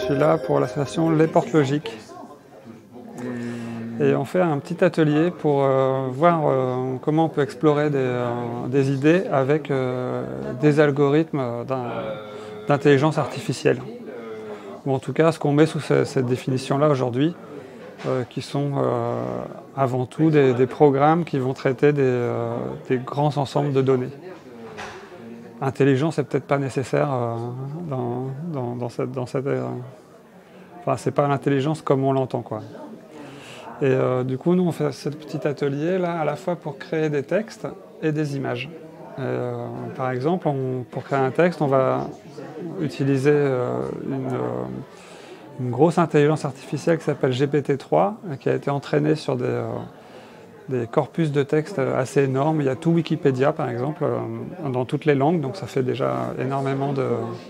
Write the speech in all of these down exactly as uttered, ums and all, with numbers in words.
suis là pour l'association Les Portes Logiques. Et on fait un petit atelier pour euh, voir euh, comment on peut explorer des, euh, des idées avec euh, des algorithmes d'intelligence artificielle. Ou en tout cas, ce qu'on met sous ce, cette définition-là aujourd'hui, euh, qui sont euh, avant tout des, des programmes qui vont traiter des, euh, des grands ensembles de données. Intelligence n'est peut-être pas nécessaire euh, dans, dans, dans cette... Dans cette euh, enfin, c'est pas l'intelligence comme on l'entend, quoi. Et euh, du coup, nous, on fait ce petit atelier-là, à la fois pour créer des textes et des images. Et, euh, par exemple, on, pour créer un texte, on va utiliser euh, une, euh, une grosse intelligence artificielle qui s'appelle G P T trois, qui a été entraînée sur des, euh, des corpus de textes assez énormes. Il y a tout Wikipédia, par exemple, euh, dans toutes les langues, donc ça fait déjà énormément de,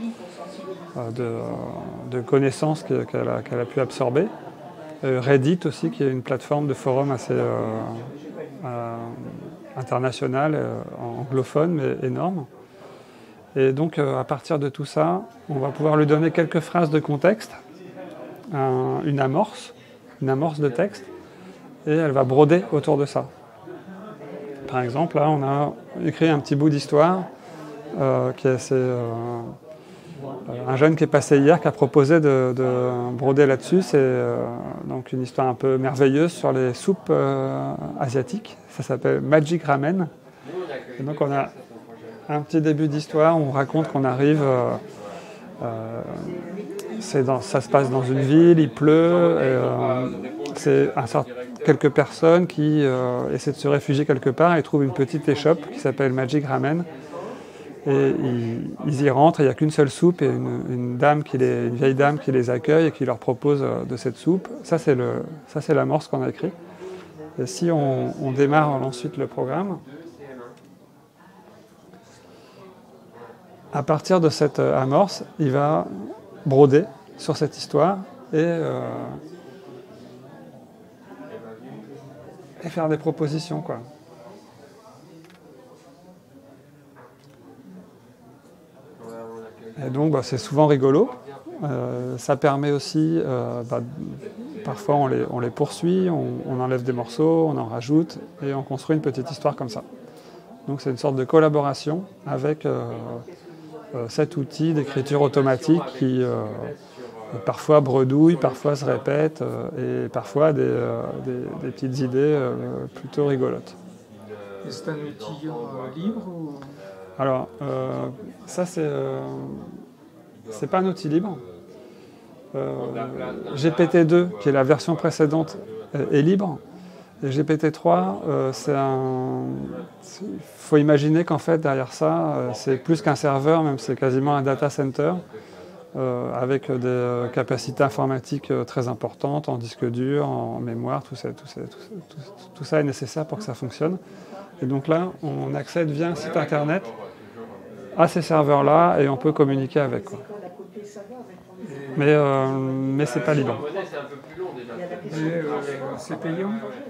de, de connaissances qu'elle a, qu'elle a pu absorber. Reddit aussi, qui est une plateforme de forum assez euh, euh, internationale, euh, anglophone, mais énorme. Et donc, euh, à partir de tout ça, on va pouvoir lui donner quelques phrases de contexte, un, une amorce, une amorce de texte, et elle va broder autour de ça. Par exemple, là, on a écrit un petit bout d'histoire euh, qui est assez... Euh, un jeune qui est passé hier qui a proposé de, de broder là-dessus. C'est euh, donc une histoire un peu merveilleuse sur les soupes euh, asiatiques. Ça s'appelle Magic Ramen. Et donc on a un petit début d'histoire. On raconte qu'on arrive. Euh, euh, c'est dans, ça se passe dans une ville, il pleut. Et, euh, c'est un sort, quelques personnes qui euh, essaient de se réfugier quelque part et trouvent une petite échoppe qui s'appelle Magic Ramen. Et ils, ils y rentrent, il n'y a qu'une seule soupe et une, une, dame qui les, une vieille dame qui les accueille et qui leur propose de cette soupe. Ça, c'est l'amorce qu'on a écrit. Et si on, on démarre ensuite le programme, à partir de cette amorce, il va broder sur cette histoire et, euh, et faire des propositions, quoi. Et donc bah, c'est souvent rigolo. Euh, ça permet aussi, euh, bah, parfois on les, on les poursuit, on, on enlève des morceaux, on en rajoute et on construit une petite histoire comme ça. Donc c'est une sorte de collaboration avec euh, euh, cet outil d'écriture automatique qui euh, parfois bredouille, parfois se répète euh, et parfois des, euh, des, des petites idées euh, plutôt rigolotes. C'est un outil euh, libre ou... Alors, euh, ça, c'est euh, c'est pas un outil libre. Euh, G P T deux, qui est la version précédente, est libre. Et G P T trois, euh, c'est un... Il faut imaginer qu'en fait, derrière ça, euh, c'est plus qu'un serveur, même c'est quasiment un data center, euh, avec des euh, capacités informatiques euh, très importantes, en disque dur, en mémoire, tout ça, tout ça, tout ça, tout, tout ça est nécessaire pour que ça fonctionne. Et donc là, on accède via un site internet à ces serveurs-là et on peut communiquer avec, quoi. Mais, euh, mais c'est pas libre. C'est payant?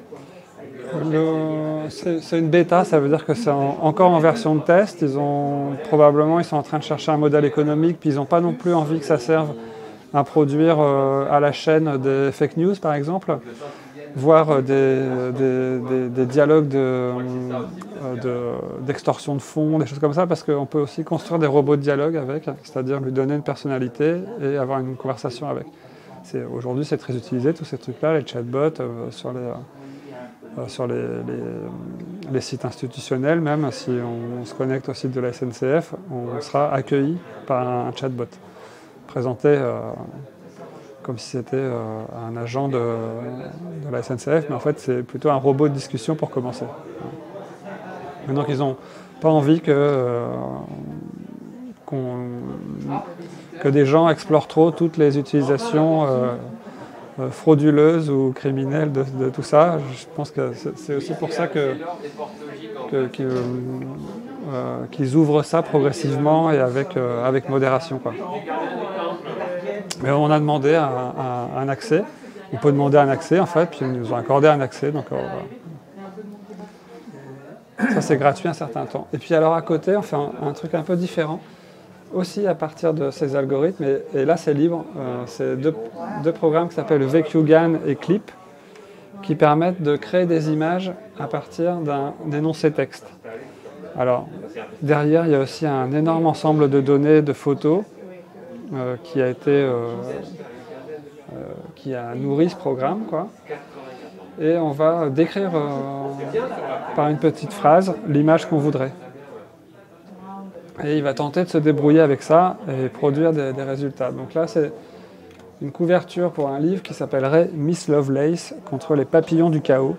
C'est une bêta, ça veut dire que c'est en, encore en version de test. Ils ont, probablement, ils sont en train de chercher un modèle économique, puis ils n'ont pas non plus envie que ça serve à produire euh, à la chaîne des fake news, par exemple. Voir des, des, des, des dialogues d'extorsion de, de, de fonds, des choses comme ça, parce qu'on peut aussi construire des robots de dialogue avec, c'est-à-dire lui donner une personnalité et avoir une conversation avec. Aujourd'hui, c'est très utilisé, tous ces trucs-là, les chatbots euh, sur, les, euh, sur les, les, les sites institutionnels, même si on, on se connecte au site de la S N C F, on sera accueilli par un chatbot, présenté euh, comme si c'était euh, un agent de, de la S N C F, mais en fait c'est plutôt un robot de discussion pour commencer. Et donc ils n'ont pas envie que, euh, qu'on, que des gens explorent trop toutes les utilisations euh, euh, frauduleuses ou criminelles de, de tout ça. Je pense que c'est aussi pour ça que, que, qu'ils, euh, qu'ils ouvrent ça progressivement et avec, euh, avec modération, quoi. Mais on a demandé un, un, un accès. On peut demander un accès, en fait, puis ils nous ont accordé un accès. Donc, euh, voilà. Ça, c'est gratuit un certain temps. Et puis, alors, à côté, on fait un, un truc un peu différent. aussi à partir de ces algorithmes, et, et là c'est libre. Euh, c'est deux, deux programmes qui s'appellent VQGAN et Clip, qui permettent de créer des images à partir d'un énoncé texte. Alors, derrière, il y a aussi un énorme ensemble de données, de photos, euh, qui a été, euh, euh, qui a nourri ce programme, quoi. Et on va décrire euh, par une petite phrase l'image qu'on voudrait. Et il va tenter de se débrouiller avec ça et produire des, des résultats. Donc là, c'est une couverture pour un livre qui s'appellerait Miss Lovelace contre les papillons du chaos.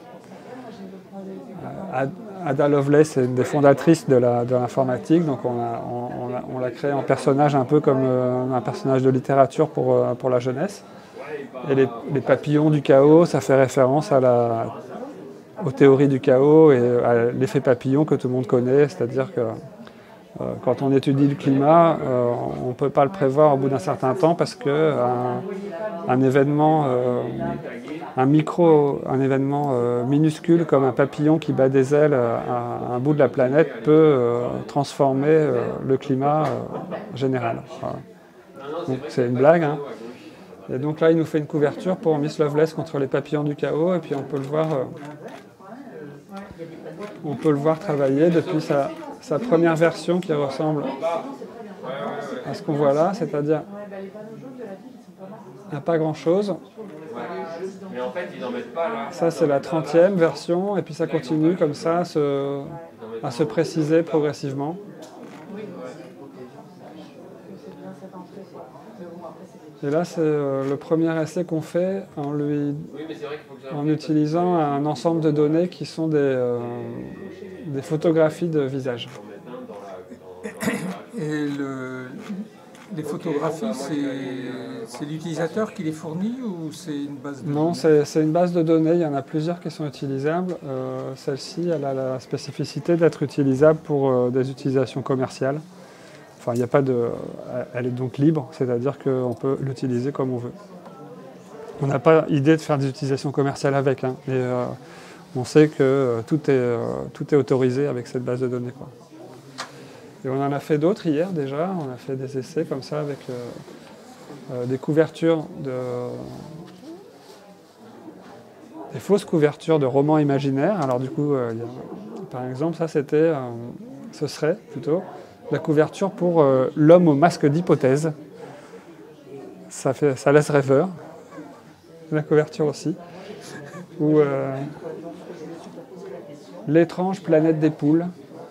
Euh, Ada Lovelace est une des fondatrices de l'informatique, donc on, a, on, a, on l'a créée en personnage un peu comme euh, un personnage de littérature pour, euh, pour la jeunesse. Et les, les papillons du chaos, ça fait référence à la, aux théories du chaos et à l'effet papillon que tout le monde connaît, c'est-à-dire que euh, quand on étudie le climat, euh, on ne peut pas le prévoir au bout d'un certain temps parce qu'un un événement, euh, un micro, un événement euh, minuscule comme un papillon qui bat des ailes à, à un bout de la planète peut euh, transformer euh, le climat euh, général. Voilà. Donc c'est une blague, hein. Et donc là, il nous fait une couverture pour Miss Lovelace contre les papillons du chaos, et puis on peut le voir, euh, on peut le voir travailler depuis sa, sa première version qui ressemble à ce qu'on voit là, c'est-à-dire à pas grand-chose. Ça, c'est la trentième version, et puis ça continue comme ça à se, à se préciser progressivement. Et là, c'est euh, le premier essai qu'on fait en, lui, en utilisant un ensemble de données qui sont des, euh, des photographies de visage. Et le, les photographies, c'est l'utilisateur qui les fournit ou c'est une base de Non, données? c'est une base de données. Il y en a plusieurs qui sont utilisables. Euh, Celle-ci, elle a la spécificité d'être utilisable pour euh, des utilisations commerciales. Enfin, il n'y a pas de, elle est donc libre, c'est-à-dire qu'on peut l'utiliser comme on veut. On n'a pas idée de faire des utilisations commerciales avec, hein, mais euh, on sait que euh, tout, est, euh, tout est autorisé avec cette base de données, quoi. Et on en a fait d'autres hier déjà, on a fait des essais comme ça avec euh, euh, des couvertures, de, des fausses couvertures de romans imaginaires. Alors du coup, euh, y a, par exemple, ça c'était, euh, ce serait plutôt la couverture pour euh, L'homme au masque d'hypothèse. Ça, fait, ça laisse rêveur. La couverture aussi. Ou euh, L'étrange planète des poules.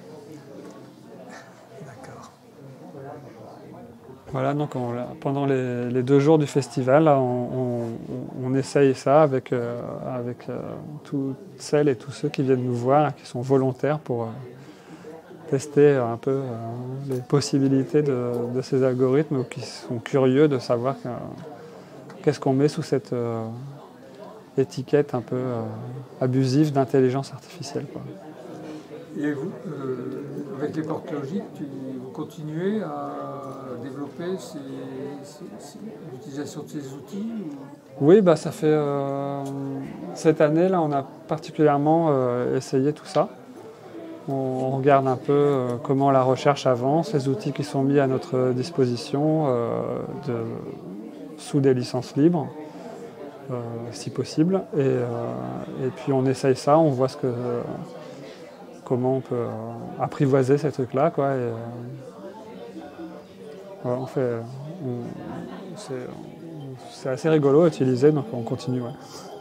D'accord. Voilà, donc on, pendant les, les deux jours du festival, là, on, on, on essaye ça avec, euh, avec euh, toutes celles et tous ceux qui viennent nous voir, qui sont volontaires pour euh, tester un peu euh, les possibilités de, de ces algorithmes, ou qui sont curieux de savoir que, qu'est-ce qu'on met sous cette euh, étiquette un peu euh, abusive d'intelligence artificielle, quoi. Et vous, euh, avec les portes logiques, vous continuez à développer l'utilisation de ces outils ou... Oui, bah, ça fait euh, cette année, là, on a particulièrement euh, essayé tout ça. On regarde un peu euh, comment la recherche avance, les outils qui sont mis à notre disposition euh, de, sous des licences libres, euh, si possible. Et, euh, et puis on essaye ça, on voit ce que, euh, comment on peut euh, apprivoiser ces trucs-là, quoi. Et, euh, ouais, on fait, c'est assez rigolo à utiliser, donc on continue. Ouais.